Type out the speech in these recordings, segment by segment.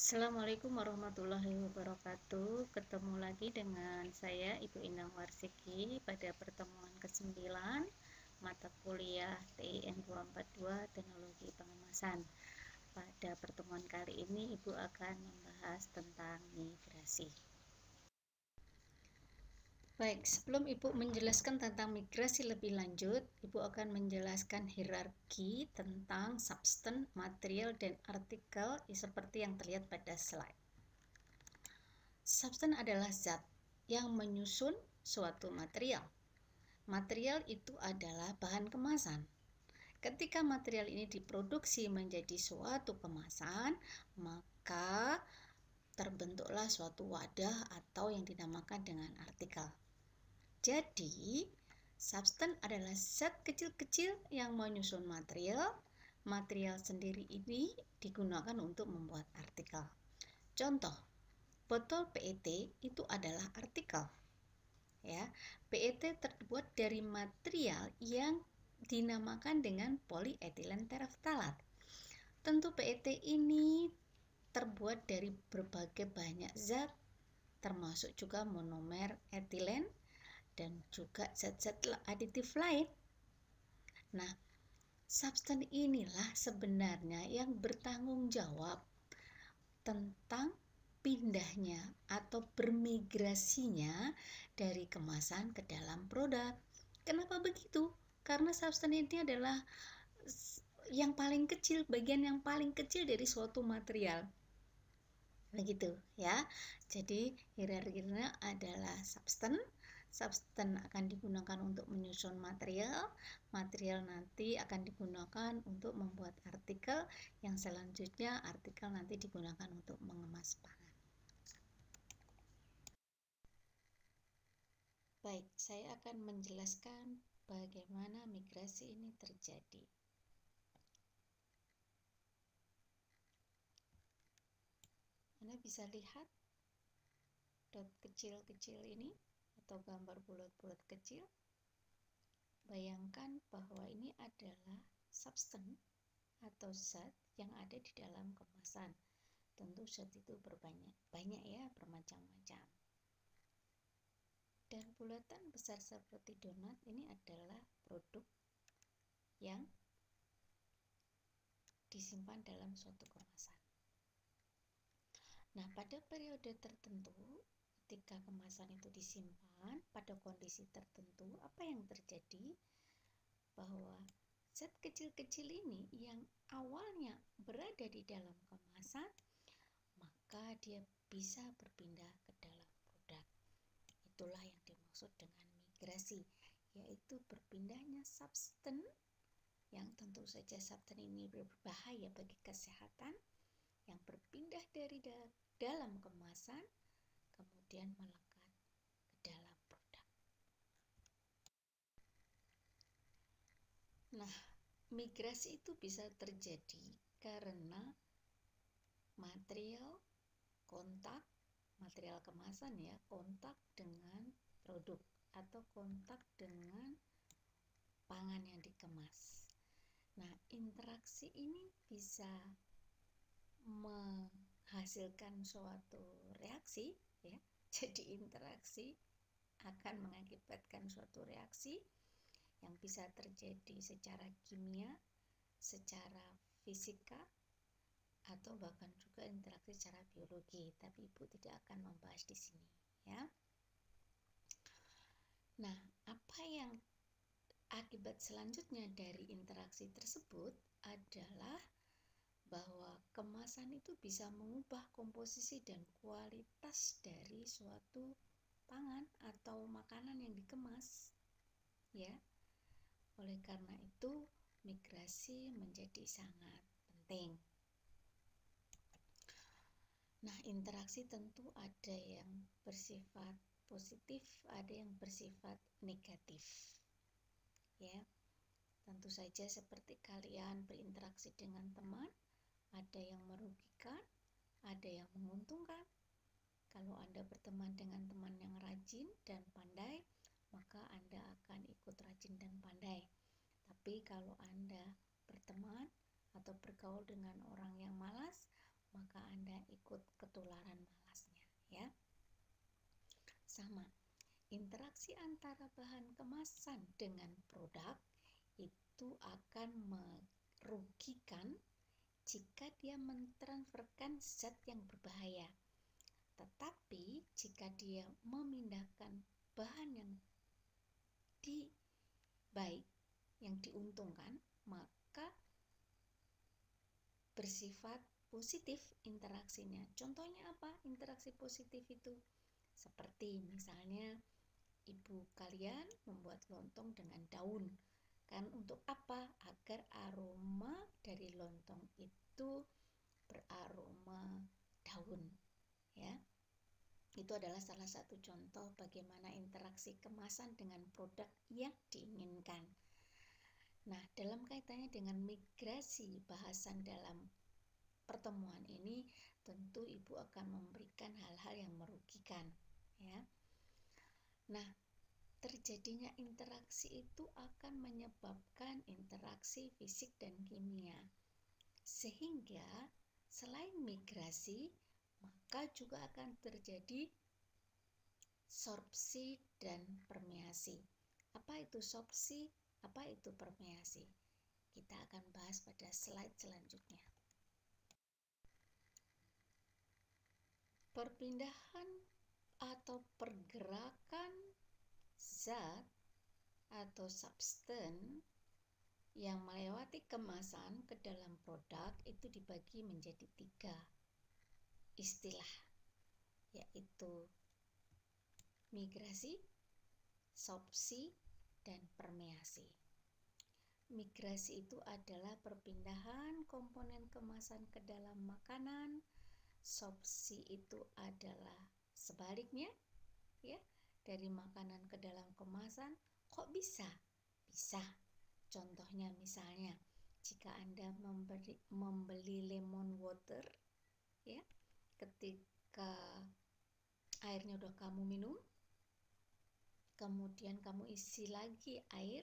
Assalamualaikum warahmatullahi wabarakatuh. Ketemu lagi dengan saya Ibu Inang Warsiki pada pertemuan ke-9 mata kuliah TIN 242 Teknologi Pengemasan. Pada pertemuan kali ini Ibu akan membahas tentang migrasi. Baik, sebelum Ibu menjelaskan tentang migrasi lebih lanjut, Ibu akan menjelaskan hierarki tentang substan, material, dan artikel seperti yang terlihat pada slide. Substan adalah zat yang menyusun suatu material. Material itu adalah bahan kemasan. Ketika material ini diproduksi menjadi suatu kemasan, maka terbentuklah suatu wadah atau yang dinamakan dengan artikel. Jadi, substan adalah zat kecil-kecil yang menyusun material. Material sendiri ini digunakan untuk membuat artikel. Contoh, botol PET itu adalah artikel. Ya, PET terbuat dari material yang dinamakan dengan polyethylene terephthalate. Tentu PET ini terbuat dari berbagai banyak zat, termasuk juga monomer etilen dan juga zat-zat aditif lain. Nah, substan inilah sebenarnya yang bertanggung jawab tentang pindahnya atau bermigrasinya dari kemasan ke dalam produk. Kenapa begitu? Karena substan ini adalah yang paling kecil, bagian yang paling kecil dari suatu material. Begitu ya. Jadi hierarkinya adalah substan. Substan akan digunakan untuk menyusun material. Material nanti akan digunakan untuk membuat artikel. Yang selanjutnya artikel nanti digunakan untuk mengemas pangan. Baik, saya akan menjelaskan bagaimana migrasi ini terjadi. Anda bisa lihat dot kecil-kecil ini atau gambar bulat-bulat kecil. Bayangkan bahwa ini adalah substan atau zat yang ada di dalam kemasan. Tentu zat itu banyak ya, bermacam-macam. Dan bulatan besar seperti donat ini adalah produk yang disimpan dalam suatu kemasan. Nah, pada periode tertentu, ketika kemasan itu disimpan pada kondisi tertentu, apa yang terjadi? Bahwa zat kecil-kecil ini yang awalnya berada di dalam kemasan, maka dia bisa berpindah ke dalam produk. Itulah yang dimaksud dengan migrasi, yaitu berpindahnya substan, yang tentu saja substan ini berbahaya bagi kesehatan, yang berpindah dari dalam kemasan, kemudian melekat ke dalam produk. Nah, migrasi itu bisa terjadi karena material kemasan ya, kontak dengan produk atau kontak dengan pangan yang dikemas. Nah, interaksi ini bisa menghasilkan suatu reaksi ya. Jadi interaksi akan mengakibatkan suatu reaksi yang bisa terjadi secara kimia, secara fisika, atau bahkan juga interaksi secara biologi, tapi Ibu tidak akan membahas di sini ya. Nah, apa yang akibat selanjutnya dari interaksi tersebut adalah bahwa kemasan itu bisa mengubah komposisi dan kualitas dari suatu pangan atau makanan yang dikemas ya. Oleh karena itu, migrasi menjadi sangat penting. Nah, interaksi tentu ada yang bersifat positif, ada yang bersifat negatif. Ya. Tentu saja seperti kalian berinteraksi dengan teman, ada yang merugikan, ada yang menguntungkan. Kalau Anda berteman dengan teman yang rajin dan pandai, maka Anda akan ikut rajin dan pandai. Tapi kalau Anda berteman atau bergaul dengan orang yang malas, maka Anda ikut sama. Interaksi antara bahan kemasan dengan produk itu akan merugikan jika dia mentransferkan zat yang berbahaya. Tetapi jika dia memindahkan bahan yang baik, yang diuntungkan, maka bersifat positif interaksinya. Contohnya apa interaksi positif itu? Seperti misalnya ibu kalian membuat lontong dengan daun. Kan untuk apa? Agar aroma dari lontong itu beraroma daun, ya. Itu adalah salah satu contoh bagaimana interaksi kemasan dengan produk yang diinginkan. Nah, dalam kaitannya dengan migrasi bahasan dalam pertemuan ini, tentu ibu akan memberikan hal-hal yang merugikan, ya. Nah, terjadinya interaksi itu akan menyebabkan interaksi fisik dan kimia. Sehingga selain migrasi, maka juga akan terjadi sorpsi dan permeasi. Apa itu sorpsi? Apa itu permeasi? Kita akan bahas pada slide selanjutnya. Perpindahan atau pergerakan zat atau substan yang melewati kemasan ke dalam produk itu dibagi menjadi 3 istilah, yaitu migrasi, sorpsi, dan permeasi. Migrasi itu adalah perpindahan komponen kemasan ke dalam makanan. Sorpsi itu adalah sebaliknya, ya, dari makanan ke dalam kemasan. Kok bisa? Bisa. Contohnya misalnya, jika Anda membeli lemon water, ya, ketika airnya udah kamu minum, kemudian kamu isi lagi air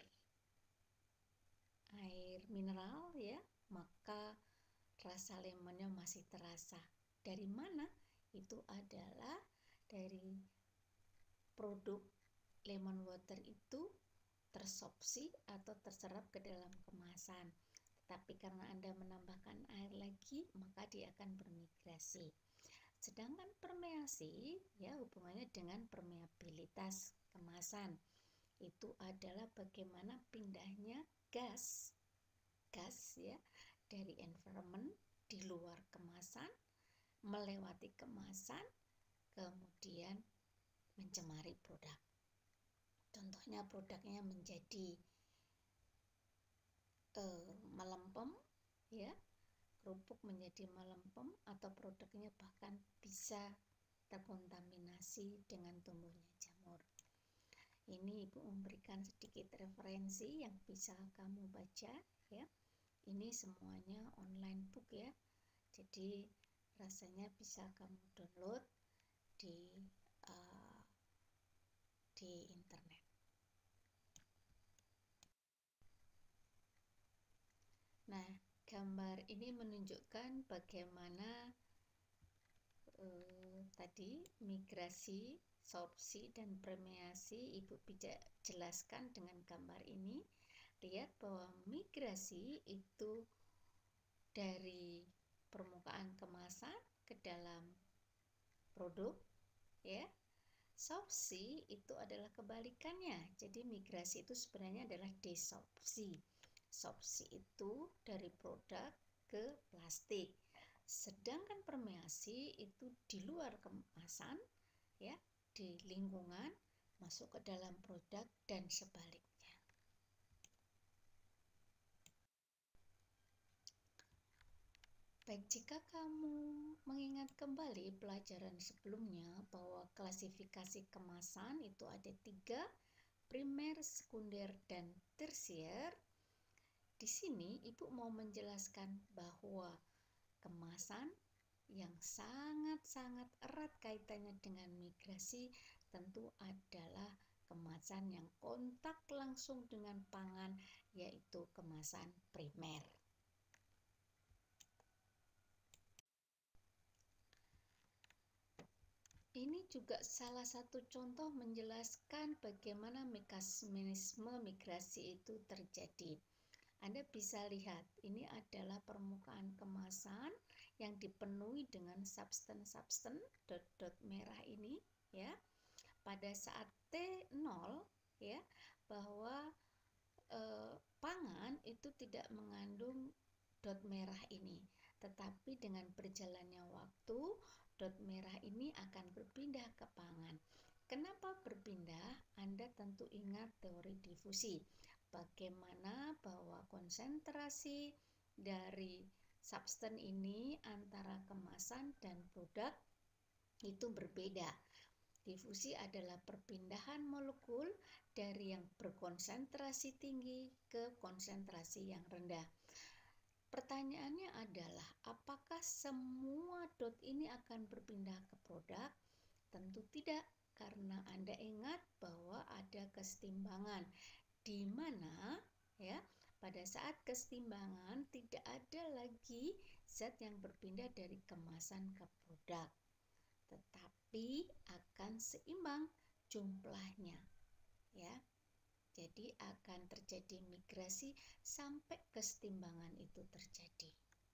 mineral, ya, maka rasa lemonnya masih terasa. Dari mana? Itu adalah dari produk lemon water itu tersorpsi atau terserap ke dalam kemasan. Tetapi karena Anda menambahkan air lagi, maka dia akan bermigrasi. Sedangkan permeasi, ya, hubungannya dengan permeabilitas kemasan. Itu adalah bagaimana pindahnya gas, ya, dari environment di luar kemasan melewati kemasan, kemudian mencemari produk. Contohnya produknya menjadi melempem, ya, kerupuk menjadi melempem, atau produknya bahkan bisa terkontaminasi dengan tumbuhnya jamur. Ini Ibu memberikan sedikit referensi yang bisa kamu baca, ya. Ini semuanya online book, ya. Jadi rasanya bisa kamu download di internet. Nah, gambar ini menunjukkan bagaimana tadi migrasi, sorpsi, dan permeasi. Ibu bisa jelaskan dengan gambar ini. Lihat bahwa migrasi itu dari permukaan kemasan ke dalam produk, ya. Sorpsi itu adalah kebalikannya. Jadi migrasi itu sebenarnya adalah desorpsi. Sorpsi itu dari produk ke plastik. Sedangkan permeasi itu di luar kemasan, ya, di lingkungan masuk ke dalam produk dan sebaliknya. Baik, jika kamu mengingat kembali pelajaran sebelumnya bahwa klasifikasi kemasan itu ada 3, primer, sekunder, dan tersier. Di sini Ibu mau menjelaskan bahwa kemasan yang sangat-sangat erat kaitannya dengan migrasi tentu adalah kemasan yang kontak langsung dengan pangan, yaitu kemasan primer. Ini juga salah satu contoh menjelaskan bagaimana mekanisme migrasi itu terjadi. Anda bisa lihat, ini adalah permukaan kemasan yang dipenuhi dengan substan dot-dot merah ini, ya. Pada saat T0, ya, bahwa pangan itu tidak mengandung dot merah ini, tetapi dengan berjalannya waktu dot merah ini akan berpindah ke pangan. Kenapa berpindah? Anda tentu ingat teori difusi, bagaimana bahwa konsentrasi dari substan ini antara kemasan dan produk itu berbeda. Difusi adalah perpindahan molekul dari yang berkonsentrasi tinggi ke konsentrasi yang rendah. Pertanyaannya adalah, apakah semua dot ini akan berpindah ke produk? Tentu tidak, karena Anda ingat bahwa ada kesetimbangan, di mana ya pada saat kesetimbangan tidak ada lagi zat yang berpindah dari kemasan ke produk, tetapi akan seimbang jumlahnya, ya. Jadi akan terjadi migrasi sampai kesetimbangan itu terjadi.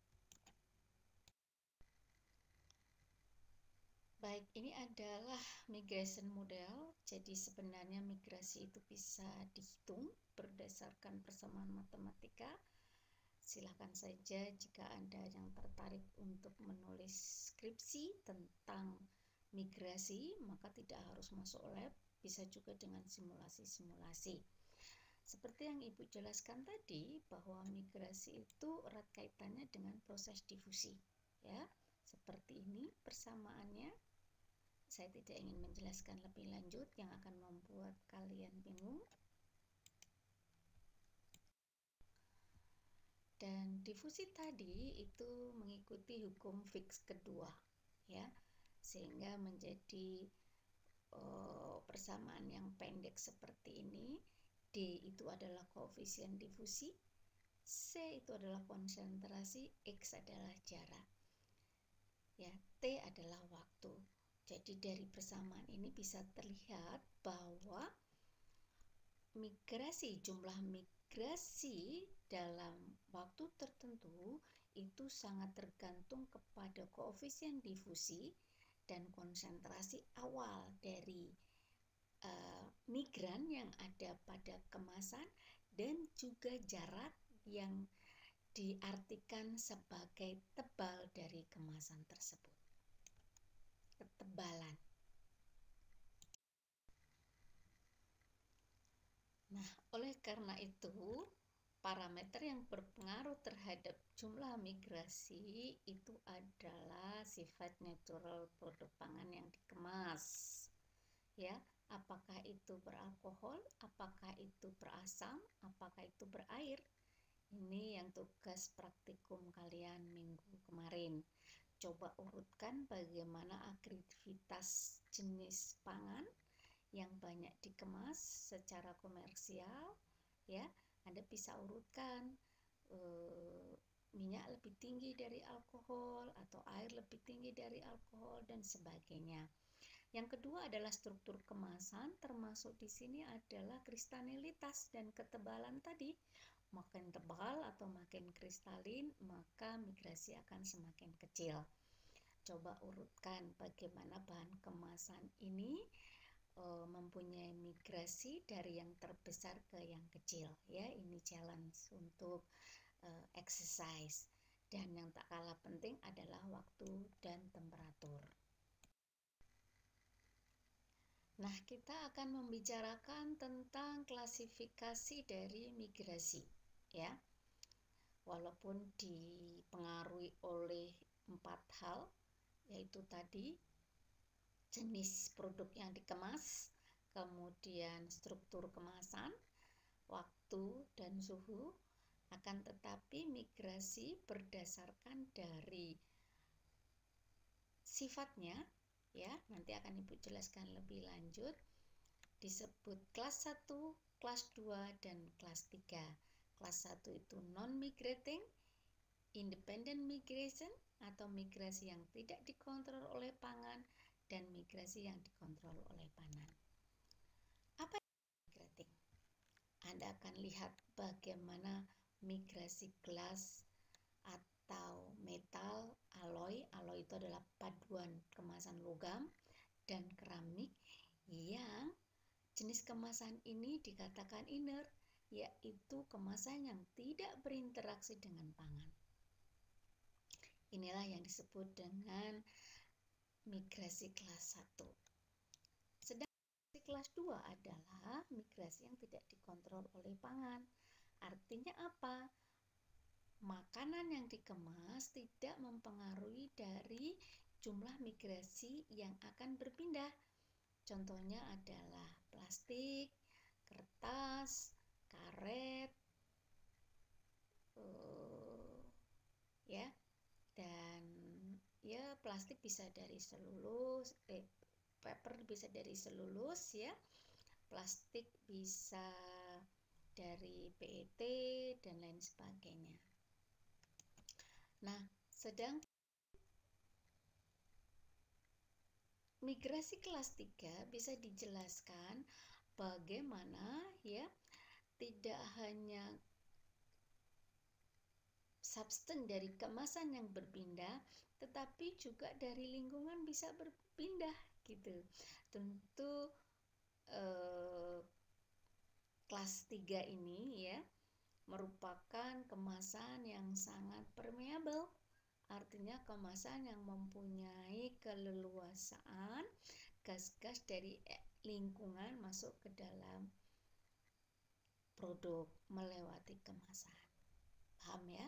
Baik, ini adalah migration model. Jadi sebenarnya migrasi itu bisa dihitung berdasarkan persamaan matematika. Silakan saja jika Anda yang tertarik untuk menulis skripsi tentang migrasi, maka tidak harus masuk lab, bisa juga dengan simulasi-simulasi. Seperti yang Ibu jelaskan tadi, bahwa migrasi itu erat kaitannya dengan proses difusi, ya. Seperti ini persamaannya. Saya tidak ingin menjelaskan lebih lanjut yang akan membuat kalian bingung. Dan difusi tadi itu mengikuti hukum Fick kedua, ya, sehingga menjadi persamaan yang pendek seperti ini. D itu adalah koefisien difusi, C itu adalah konsentrasi, X adalah jarak, ya, T adalah waktu. Jadi dari persamaan ini bisa terlihat bahwa jumlah migrasi dalam waktu tertentu itu sangat tergantung kepada koefisien difusi dan konsentrasi awal dari migran yang ada pada kemasan, dan juga jarak yang diartikan sebagai tebal dari kemasan tersebut. Ketebalan. Nah, oleh karena itu, parameter yang berpengaruh terhadap jumlah migrasi itu adalah sifat natural produk pangan yang dikemas. Ya, apakah itu beralkohol, apakah itu berasam, apakah itu berair. Ini yang tugas praktikum kalian minggu kemarin. Coba urutkan bagaimana aktivitas jenis pangan yang banyak dikemas secara komersial, ya. Anda bisa urutkan minyak lebih tinggi dari alkohol atau air lebih tinggi dari alkohol dan sebagainya. Yang kedua adalah struktur kemasan, termasuk di sini adalah kristalinitas dan ketebalan tadi. Makin tebal atau makin kristalin, maka migrasi akan semakin kecil. Coba urutkan bagaimana bahan kemasan ini mempunyai migrasi dari yang terbesar ke yang kecil, ya. Ini challenge untuk exercise. Dan yang tak kalah penting adalah waktu dan temperatur. Nah, kita akan membicarakan tentang klasifikasi dari migrasi, ya. Walaupun dipengaruhi oleh 4 hal, yaitu tadi jenis produk yang dikemas, kemudian struktur kemasan, waktu dan suhu. Akan tetapi migrasi berdasarkan dari sifatnya, ya, nanti akan Ibu jelaskan lebih lanjut, disebut kelas 1, kelas 2, dan kelas 3. Kelas 1 itu non-migrating, independent migration atau migrasi yang tidak dikontrol oleh pangan, dan migrasi yang dikontrol oleh panan. Apa migrating? Anda akan lihat bagaimana migrasi gelas atau metal, alloy itu adalah paduan kemasan logam dan keramik yang jenis kemasan ini dikatakan inert, yaitu kemasan yang tidak berinteraksi dengan pangan. Inilah yang disebut dengan migrasi kelas 1. Sedangkan migrasi kelas 2 adalah migrasi yang tidak dikontrol oleh pangan. Artinya apa? Makanan yang dikemas tidak mempengaruhi dari jumlah migrasi yang akan berpindah. Contohnya adalah plastik, kertas, karet, dan plastik bisa dari selulus, paper bisa dari selulus plastik bisa dari PET dan lain sebagainya. Nah, sedang migrasi kelas 3 bisa dijelaskan bagaimana tidak hanya substan dari kemasan yang berpindah, tetapi juga dari lingkungan bisa berpindah gitu. Tentu kelas 3 ini merupakan kemasan yang sangat permeable. Artinya kemasan yang mempunyai keleluasaan gas-gas dari lingkungan masuk ke dalam produk melewati kemasan. Paham ya?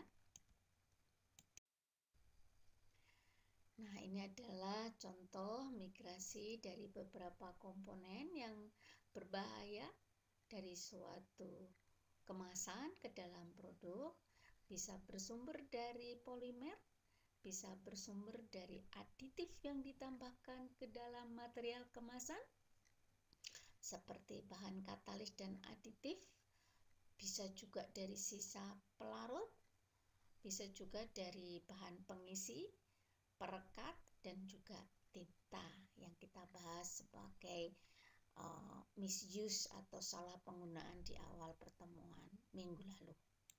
Nah, ini adalah contoh migrasi dari beberapa komponen yang berbahaya dari suatu kemasan ke dalam produk. Bisa bersumber dari polimer, bisa bersumber dari aditif yang ditambahkan ke dalam material kemasan seperti bahan katalis dan aditif, bisa juga dari sisa pelarut, bisa juga dari bahan pengisi, perekat, dan juga tinta yang kita bahas sebagai misuse atau salah penggunaan di awal pertemuan minggu lalu.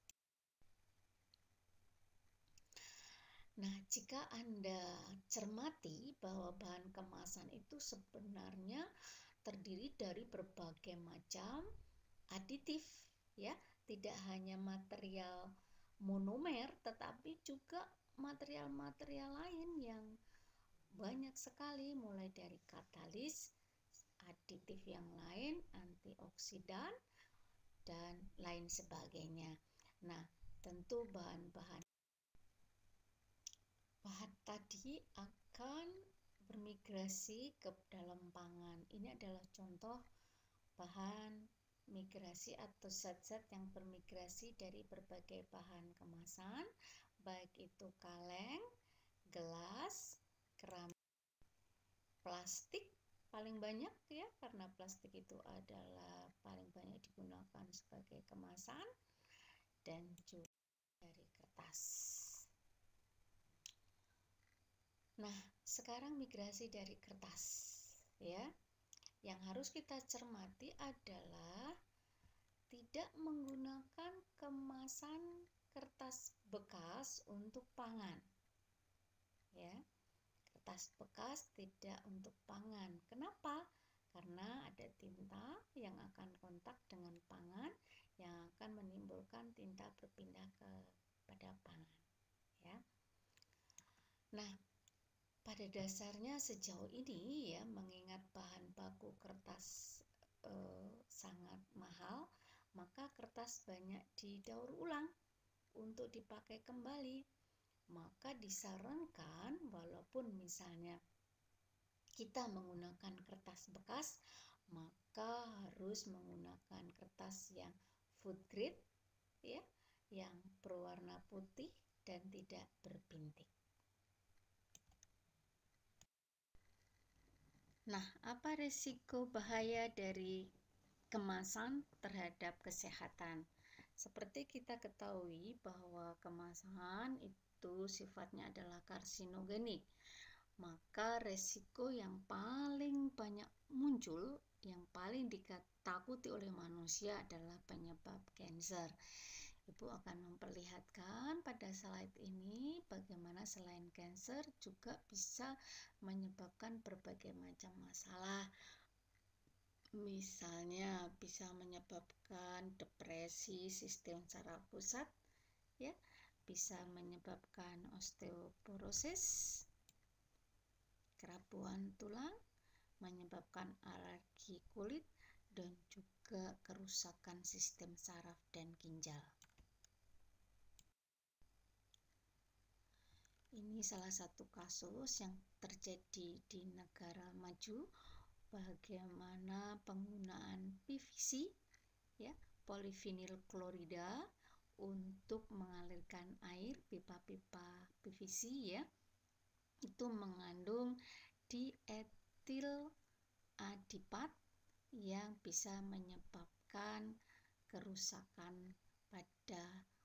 Nah, jika Anda cermati bahwa bahan kemasan itu sebenarnya terdiri dari berbagai macam aditif, tidak hanya material monomer, tetapi juga material-material lain yang banyak sekali, mulai dari katalis, aditif yang lain, antioksidan, dan lain sebagainya. Nah, tentu bahan-bahan tadi akan bermigrasi ke dalam pangan. Ini adalah contoh bahan migrasi atau zat-zat yang bermigrasi dari berbagai bahan kemasan, baik itu kaleng, gelas, keramik, plastik paling banyak karena plastik itu adalah paling banyak digunakan sebagai kemasan, dan juga dari kertas. Nah, sekarang migrasi dari kertas yang harus kita cermati adalah tidak menggunakan kemasan kertas bekas untuk pangan. Kertas bekas tidak untuk pangan. Kenapa? Karena ada tinta yang akan kontak dengan pangan yang akan menimbulkan tinta berpindah kepada pangan. Nah, pada dasarnya sejauh ini mengingat bahan baku kertas sangat mahal, maka kertas banyak didaur ulang untuk dipakai kembali. Maka disarankan walaupun misalnya kita menggunakan kertas bekas, maka harus menggunakan kertas yang food grade yang berwarna putih dan tidak berbintik. Nah, apa risiko bahaya dari kemasan terhadap kesehatan? Seperti kita ketahui bahwa kemasan itu sifatnya adalah karsinogenik, maka resiko yang paling banyak muncul, yang paling ditakuti oleh manusia adalah penyebab kanker. Ibu akan memperlihatkan pada slide ini bagaimana selain kanker juga bisa menyebabkan berbagai macam masalah. Misalnya bisa menyebabkan depresi sistem saraf pusat, ya, bisa menyebabkan osteoporosis, kerapuhan tulang, menyebabkan alergi kulit, dan juga kerusakan sistem saraf dan ginjal. Ini salah satu kasus yang terjadi di negara maju, bagaimana penggunaan PVC, ya, polivinil klorida, untuk mengalirkan air pipa-pipa PVC, ya, itu mengandung dietil adipat yang bisa menyebabkan kerusakan pada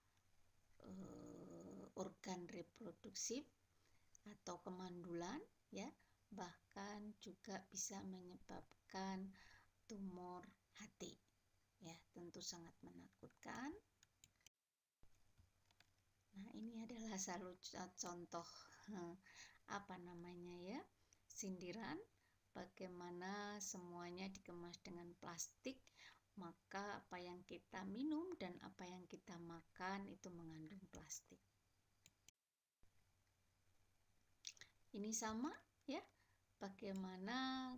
organ reproduksi atau kemandulan, ya, bahkan juga bisa menyebabkan tumor hati, ya, tentu sangat menakutkan. Nah, ini adalah salah contoh sindiran bagaimana semuanya dikemas dengan plastik, maka apa yang kita minum dan apa yang kita makan itu mengandung plastik. Ini sama, ya, bagaimana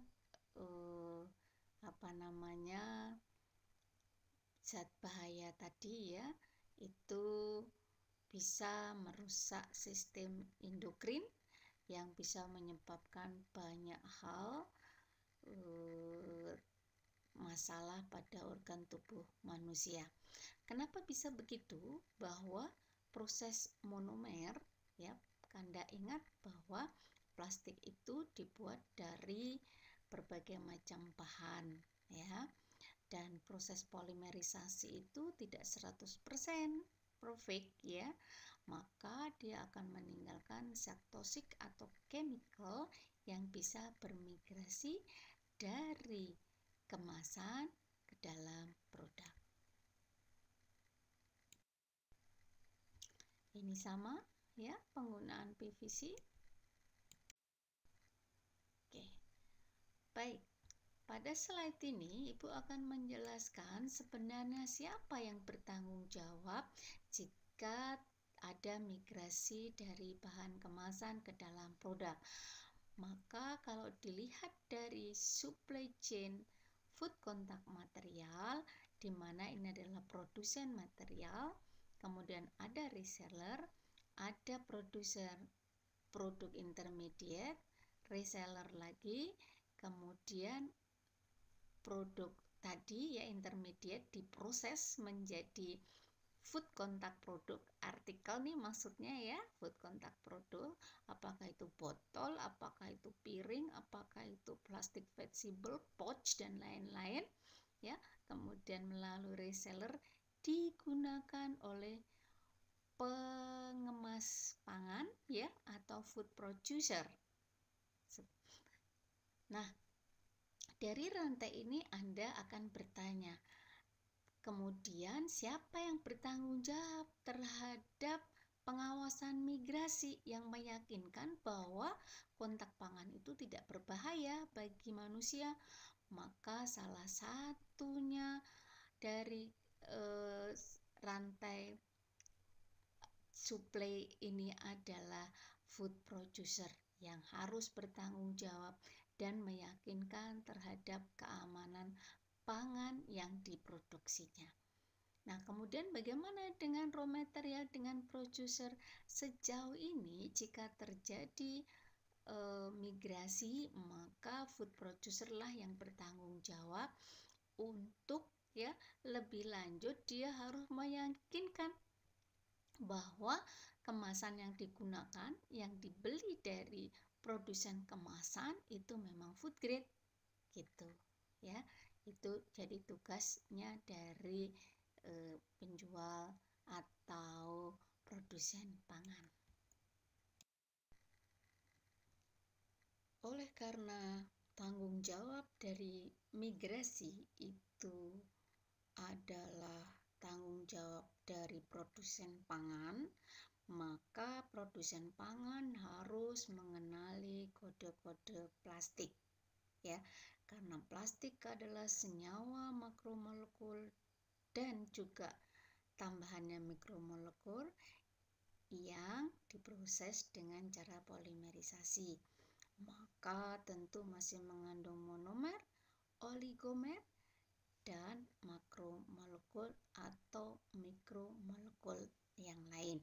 zat bahaya tadi, ya, itu bisa merusak sistem endokrin yang bisa menyebabkan banyak hal masalah pada organ tubuh manusia. Kenapa bisa begitu? Bahwa proses monomer, ya, Anda ingat bahwa plastik itu dibuat dari berbagai macam bahan, ya, dan proses polimerisasi itu tidak 100% perfect, ya, maka dia akan meninggalkan zat toksik atau chemical yang bisa bermigrasi dari kemasan ke dalam produk. Ini sama, ya, penggunaan PVC. Oke. Baik. Pada slide ini Ibu akan menjelaskan sebenarnya siapa yang bertanggung jawab jika ada migrasi dari bahan kemasan ke dalam produk. Maka kalau dilihat dari supply chain food contact material, di mana ini adalah produsen material, kemudian ada reseller, ada produser produk intermediate, reseller lagi, kemudian produk tadi, ya, intermediate diproses menjadi food contact produk. Artikel nih maksudnya, ya, food contact produk, apakah itu botol, apakah itu piring, apakah itu plastik fleksibel, pouch, dan lain-lain, ya. Kemudian melalui reseller digunakan oleh pengemas pangan, ya, atau food producer. Nah, dari rantai ini Anda akan bertanya, kemudian siapa yang bertanggung jawab terhadap pengawasan migrasi yang meyakinkan bahwa kontak pangan itu tidak berbahaya bagi manusia? Maka salah satunya dari rantai supply ini adalah food producer yang harus bertanggung jawab dan meyakinkan terhadap keamanan pangan yang diproduksinya. Nah, kemudian bagaimana dengan raw material, dengan producer? Sejauh ini jika terjadi migrasi, maka food producer lah yang bertanggung jawab untuk, ya, lebih lanjut dia harus meyakinkan bahwa kemasan yang digunakan, yang dibeli dari produsen kemasan itu memang food grade, gitu, ya. Itu jadi tugasnya dari penjual atau produsen pangan. Oleh karena tanggung jawab dari migrasi itu adalah tanggung jawab dari produsen pangan, maka produsen pangan harus mengenali kode-kode plastik, ya, karena plastik adalah senyawa makromolekul dan juga tambahannya mikromolekul yang diproses dengan cara polimerisasi. Maka tentu masih mengandung monomer, oligomer, dan makromolekul atau mikromolekul yang lain.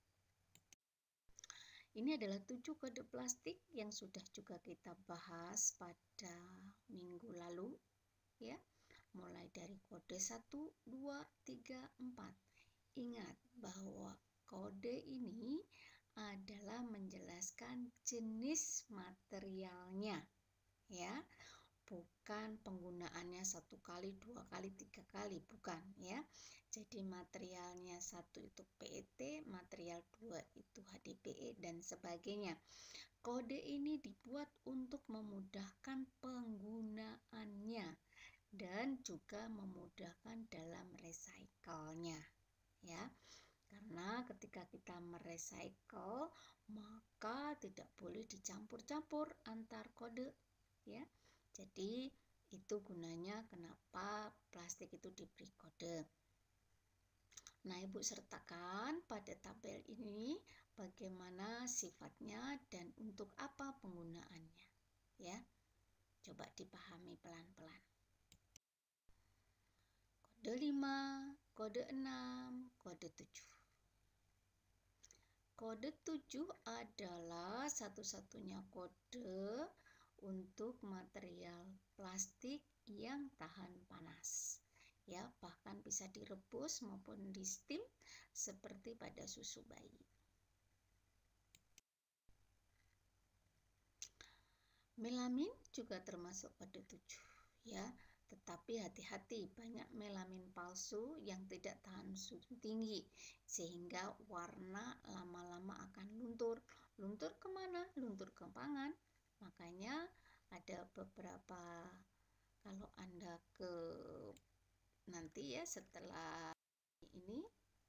Ini adalah 7 kode plastik yang sudah juga kita bahas pada minggu lalu, ya. Mulai dari kode 1, 2, 3, 4. Ingat bahwa kode ini adalah menjelaskan jenis materialnya, ya. Bukan penggunaannya 1 kali, 2 kali, 3 kali, bukan, ya. Jadi materialnya 1 itu PET, material 2 itu HDPE dan sebagainya. Kode ini dibuat untuk memudahkan penggunaannya dan juga memudahkan dalam recycle-nya, ya. Karena ketika kita merecycle, maka tidak boleh dicampur-campur antar kode, ya. Jadi itu gunanya kenapa plastik itu diberi kode. Nah, Ibu sertakan pada tabel ini bagaimana sifatnya dan untuk apa penggunaannya, ya. Coba dipahami pelan-pelan. Kode 5, kode 6, kode 7. Kode 7 adalah satu-satunya kode untuk material plastik yang tahan panas. Ya, bahkan bisa direbus maupun di steam seperti pada susu bayi. Melamin juga termasuk kode 7, ya. Tetapi hati-hati, banyak melamin palsu yang tidak tahan suhu tinggi, sehingga warna lama-lama akan luntur. Luntur kemana? Luntur ke pangan. Makanya ada beberapa, kalau Anda nanti ya setelah ini,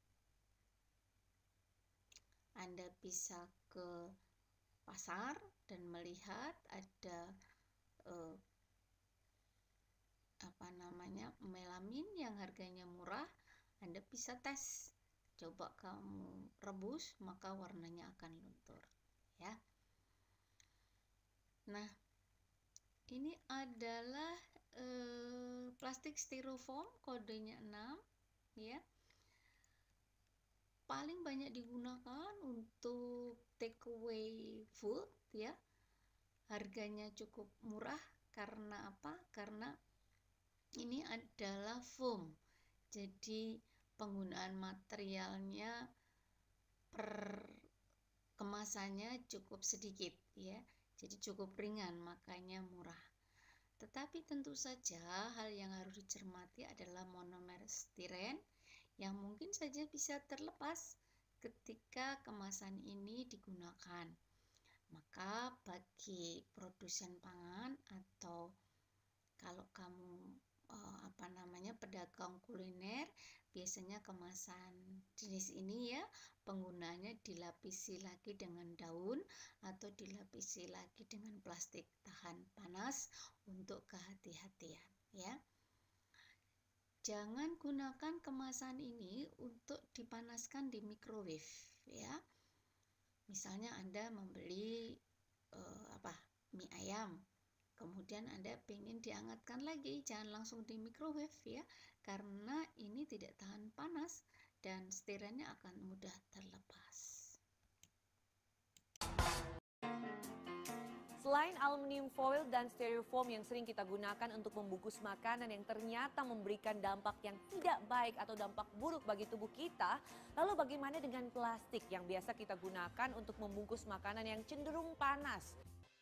Anda bisa ke pasar dan melihat ada melamin yang harganya murah. Anda bisa tes, coba kamu rebus, maka warnanya akan luntur, ya. Nah, ini adalah plastik styrofoam, kodenya 6, ya. Paling banyak digunakan untuk take away food, ya. Harganya cukup murah karena apa? Karena ini adalah foam, jadi penggunaan materialnya per kemasannya cukup sedikit, ya. Jadi cukup ringan, makanya murah. Tetapi tentu saja hal yang harus dicermati adalah monomer stiren yang mungkin saja bisa terlepas ketika kemasan ini digunakan. Maka bagi produsen pangan atau kalau kamu pedagang kuliner, biasanya kemasan jenis ini ya penggunaannya dilapisi lagi dengan daun atau dilapisi lagi dengan plastik tahan panas untuk kehati-hatian, ya. Jangan gunakan kemasan ini untuk dipanaskan di microwave, ya. Misalnya Anda membeli mie ayam, kemudian Anda ingin dihangatkan lagi, jangan langsung di microwave, ya, karena ini tidak tahan panas dan stirennya akan mudah terlepas. Selain aluminium foil dan styrofoam yang sering kita gunakan untuk membungkus makanan yang ternyata memberikan dampak yang tidak baik atau dampak buruk bagi tubuh kita, lalu bagaimana dengan plastik yang biasa kita gunakan untuk membungkus makanan yang cenderung panas?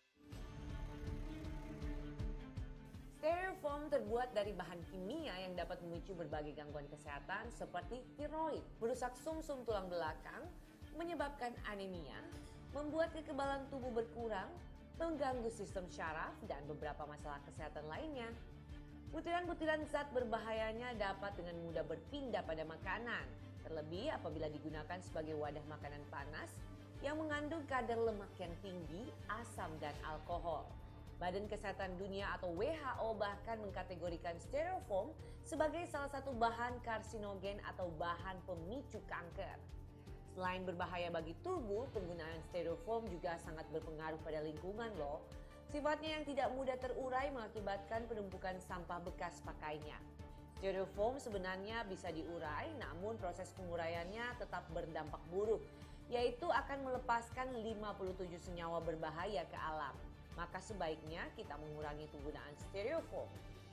Styrofoam terbuat dari bahan kimia yang dapat memicu berbagai gangguan kesehatan seperti tiroid, merusak sumsum tulang belakang, menyebabkan anemia, membuat kekebalan tubuh berkurang, mengganggu sistem syaraf, dan beberapa masalah kesehatan lainnya. Butiran-butiran zat berbahayanya dapat dengan mudah berpindah pada makanan, terlebih apabila digunakan sebagai wadah makanan panas yang mengandung kadar lemak yang tinggi, asam, dan alkohol. Badan Kesehatan Dunia atau WHO bahkan mengkategorikan styrofoam sebagai salah satu bahan karsinogen atau bahan pemicu kanker. Selain berbahaya bagi tubuh, penggunaan styrofoam juga sangat berpengaruh pada lingkungan loh. Sifatnya yang tidak mudah terurai mengakibatkan penumpukan sampah bekas pakainya. Styrofoam sebenarnya bisa diurai, namun proses penguraiannya tetap berdampak buruk, yaitu akan melepaskan 57 senyawa berbahaya ke alam. Maka sebaiknya kita mengurangi penggunaan styrofoam.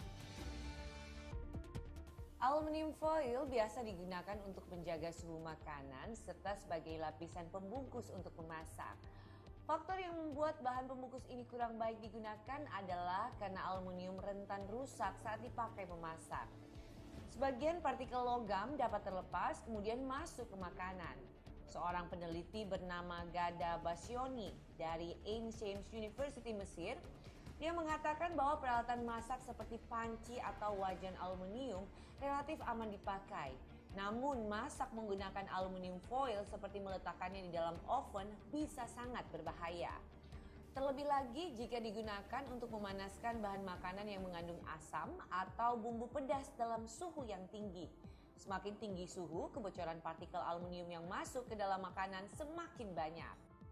Aluminium foil biasa digunakan untuk menjaga suhu makanan serta sebagai lapisan pembungkus untuk memasak. Faktor yang membuat bahan pembungkus ini kurang baik digunakan adalah karena aluminium rentan rusak saat dipakai memasak. Sebagian partikel logam dapat terlepas kemudian masuk ke makanan. Seorang peneliti bernama Ghada Bassioni dari Ain Shams University Mesir, dia mengatakan bahwa peralatan masak seperti panci atau wajan aluminium relatif aman dipakai. Namun masak menggunakan aluminium foil seperti meletakkannya di dalam oven bisa sangat berbahaya. Terlebih lagi jika digunakan untuk memanaskan bahan makanan yang mengandung asam atau bumbu pedas dalam suhu yang tinggi. Semakin tinggi suhu, kebocoran partikel aluminium yang masuk ke dalam makanan semakin banyak.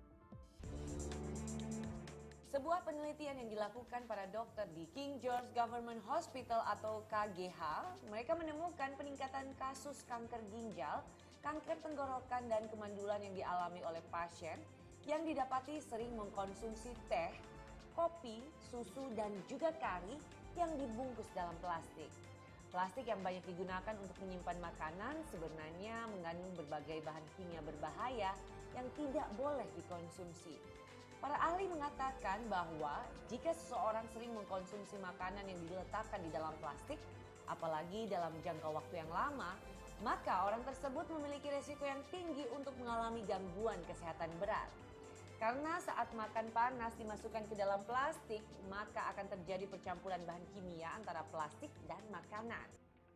Sebuah penelitian yang dilakukan para dokter di King George Government Hospital atau KGH, mereka menemukan peningkatan kasus kanker ginjal, kanker tenggorokan, dan kemandulan yang dialami oleh pasien yang didapati sering mengkonsumsi teh, kopi, susu, dan juga kari yang dibungkus dalam plastik. Plastik yang banyak digunakan untuk menyimpan makanan sebenarnya mengandung berbagai bahan kimia berbahaya yang tidak boleh dikonsumsi. Para ahli mengatakan bahwa jika seseorang sering mengkonsumsi makanan yang diletakkan di dalam plastik, apalagi dalam jangka waktu yang lama, maka orang tersebut memiliki resiko yang tinggi untuk mengalami gangguan kesehatan berat. Karena saat makan panas dimasukkan ke dalam plastik, maka akan terjadi percampuran bahan kimia antara plastik dan makanan.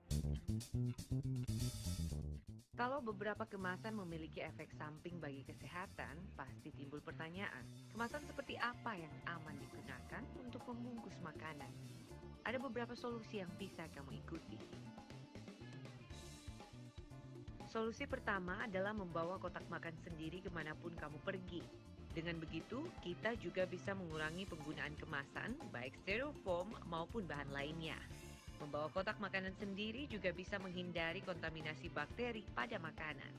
Kalau beberapa kemasan memiliki efek samping bagi kesehatan, pasti timbul pertanyaan, kemasan seperti apa yang aman digunakan untuk membungkus makanan? Ada beberapa solusi yang bisa kamu ikuti. Solusi pertama adalah membawa kotak makan sendiri kemanapun kamu pergi. Dengan begitu, kita juga bisa mengurangi penggunaan kemasan, baik styrofoam maupun bahan lainnya. Membawa kotak makanan sendiri juga bisa menghindari kontaminasi bakteri pada makanan.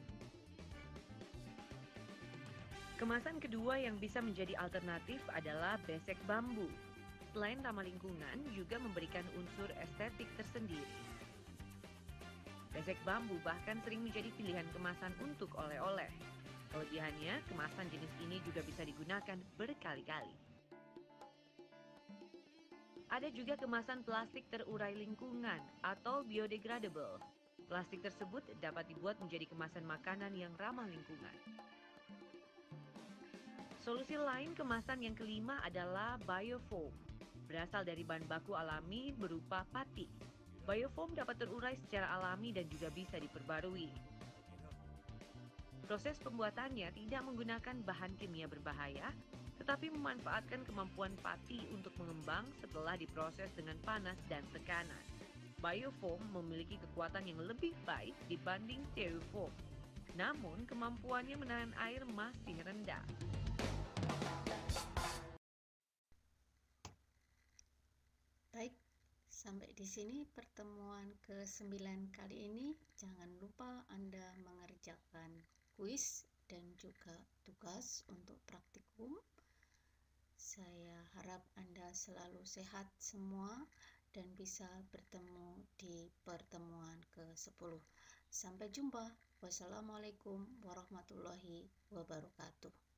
Kemasan kedua yang bisa menjadi alternatif adalah besek bambu. Selain ramah lingkungan, juga memberikan unsur estetik tersendiri. Besek bambu bahkan sering menjadi pilihan kemasan untuk oleh-oleh. Kelebihannya, kemasan jenis ini juga bisa digunakan berkali-kali. Ada juga kemasan plastik terurai lingkungan atau biodegradable. Plastik tersebut dapat dibuat menjadi kemasan makanan yang ramah lingkungan. Solusi lain kemasan yang kelima adalah biofoam. Berasal dari bahan baku alami berupa pati. Biofoam dapat terurai secara alami dan juga bisa diperbarui. Proses pembuatannya tidak menggunakan bahan kimia berbahaya, tetapi memanfaatkan kemampuan pati untuk mengembang setelah diproses dengan panas dan tekanan. Biofoam memiliki kekuatan yang lebih baik dibanding styrofoam, namun kemampuannya menahan air masih rendah. Baik, sampai di sini pertemuan ke-9 kali ini. Jangan lupa Anda mengerjakan kuis dan juga tugas untuk praktikum. Saya harap Anda selalu sehat semua dan bisa bertemu di pertemuan ke-10. Sampai jumpa. Wassalamualaikum warahmatullahi wabarakatuh.